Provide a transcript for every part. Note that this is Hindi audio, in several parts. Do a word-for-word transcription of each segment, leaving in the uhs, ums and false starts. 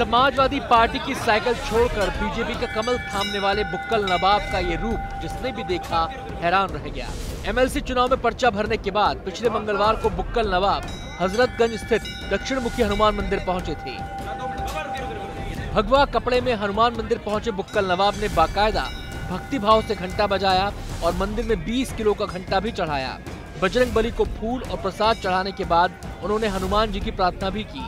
समाजवादी पार्टी की साइकिल छोड़कर बीजेपी का कमल थामने वाले बुक्कल नवाब का ये रूप जिसने भी देखा हैरान रह गया। एमएलसी चुनाव में पर्चा भरने के बाद पिछले मंगलवार को बुक्कल नवाब हजरतगंज स्थित दक्षिण मुखी हनुमान मंदिर पहुंचे थे। भगवा कपड़े में हनुमान मंदिर पहुंचे बुक्कल नवाब ने बाकायदा भक्ति भाव से घंटा बजाया और मंदिर में बीस किलो का घंटा भी चढ़ाया। बजरंग बली को फूल और प्रसाद चढ़ाने के बाद उन्होंने हनुमान जी की प्रार्थना भी की।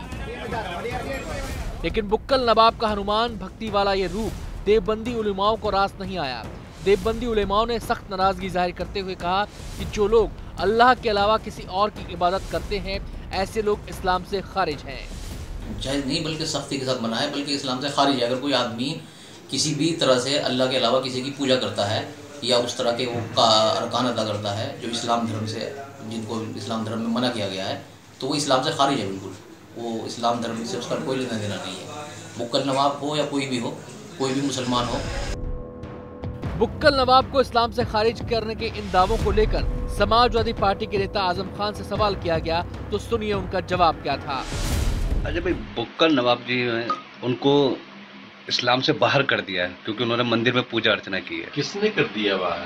लेकिन बुक्कल नवाब का हनुमान भक्ति वाला ये रूप देवबंदी उलेमाओं को रास नहीं आया। देवबंदी उलेमाओं ने सख्त नाराजगी जाहिर करते हुए कहा कि जो लोग अल्लाह के अलावा किसी और की इबादत करते हैं ऐसे लोग इस्लाम से खारिज हैं। जायज़ नहीं बल्कि सख्ती के साथ मना है, बल्कि इस्लाम से खारिज है। अगर कोई आदमी किसी भी तरह से अल्लाह के अलावा किसी की पूजा करता है या उस तरह के वो का अरकान अदा करता है जो इस्लाम धर्म से जिनको इस्लाम धर्म में मना किया गया है, तो वो इस्लाम से खारिज है। बिल्कुल वो इस्लाम धर्म से उसका कोई लेना देना नहीं है। बुक्कल नवाब हो या कोई भी हो, कोई भी मुसलमान हो। बुक्कल नवाब को इस्लाम से खारिज करने के इन दावों को लेकर समाजवादी पार्टी के नेता आजम खान से सवाल किया गया, तो सुनिए उनका जवाब क्या था। अच्छा भाई, बुक्कल नवाब जी हैं, उनको इस्लाम से बाहर कर दिया है क्योंकि उन्होंने मंदिर में पूजा अर्चना की है। किसने कर दिया बाहर?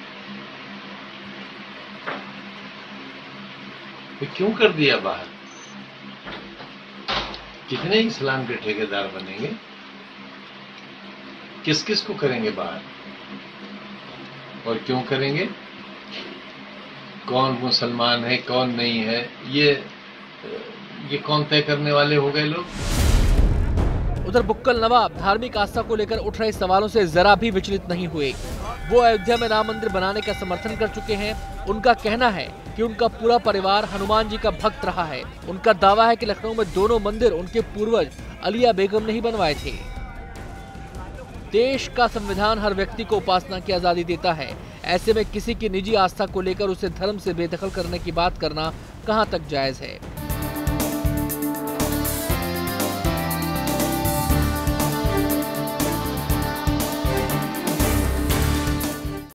क्यों कर दिया बाहर? कितने इस्लाम के ठेकेदार बनेंगे? किस किस को करेंगे बाहर और क्यों करेंगे? कौन मुसलमान है कौन नहीं है, ये ये कौन तय करने वाले हो गए लोग? उधर बुक्कल नवाब धार्मिक आस्था को लेकर उठ रहे सवालों से जरा भी विचलित नहीं हुए। वो अयोध्या में राम मंदिर बनाने का समर्थन कर चुके हैं। उनका कहना है कि उनका पूरा परिवार हनुमान जी का भक्त रहा है। उनका दावा है कि लखनऊ में दोनों मंदिर उनके पूर्वज अलिया बेगम ने ही बनवाए थे। देश का संविधान हर व्यक्ति को उपासना की आजादी देता है। ऐसे में किसी की निजी आस्था को लेकर उसे धर्म से बेदखल करने की बात करना कहां तक जायज है।